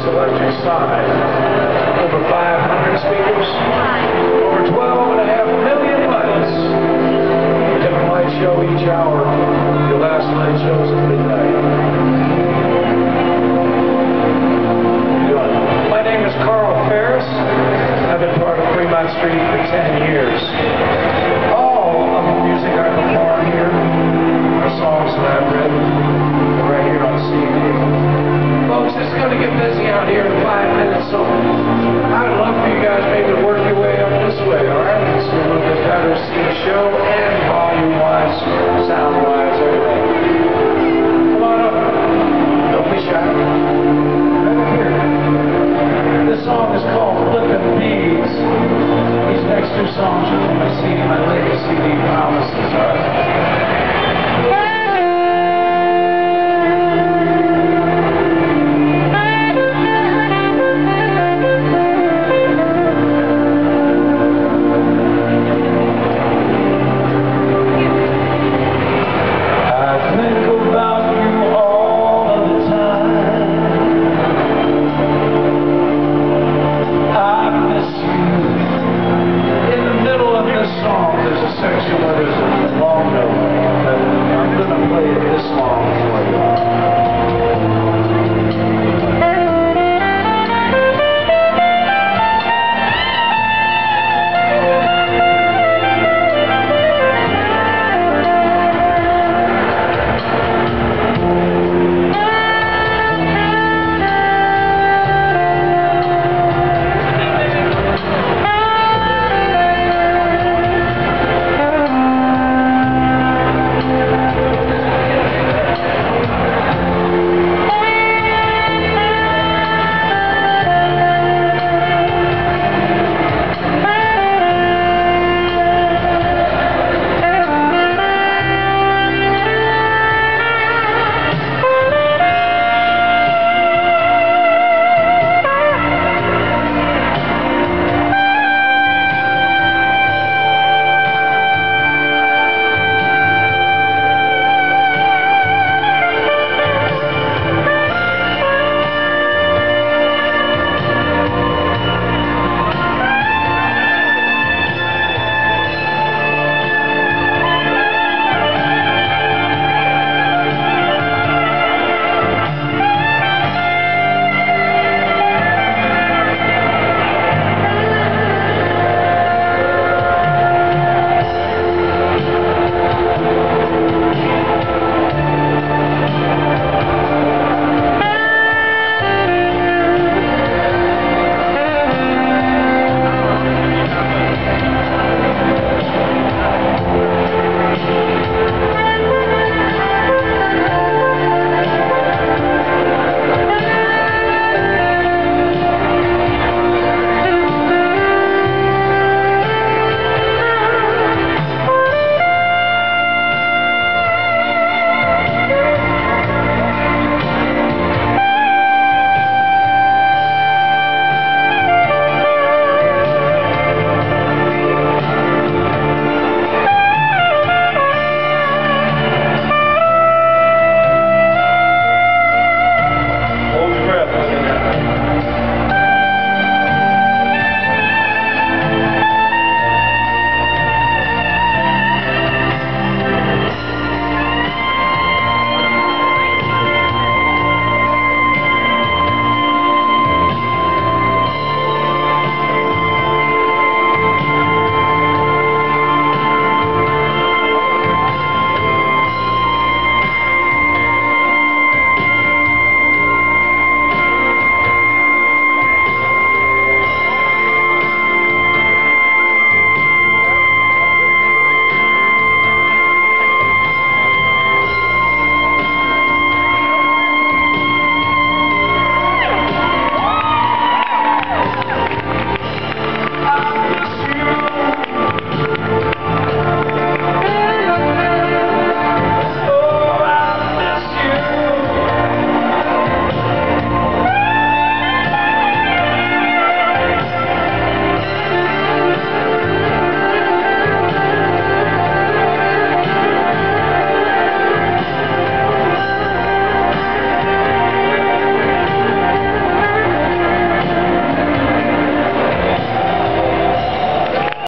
electric side. Over 500 speakers, over 12.5 million lights. Different light show each hour. Your last light show is at midnight. My name is Carl Ferris. I've been part of Fremont Street for 10 years. All of the music I perform here are songs that I've written right here on CD. Folks, it's going to get busy out here in 5 minutes, so I'd love for you guys maybe to work your way up this way, alright? So a little bit better see the show and volume-wise, sound-wise, everything. Come on up. Don't be shy.